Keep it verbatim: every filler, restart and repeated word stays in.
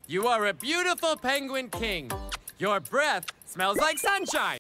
You are a beautiful penguin king. Your breath smells like sunshine.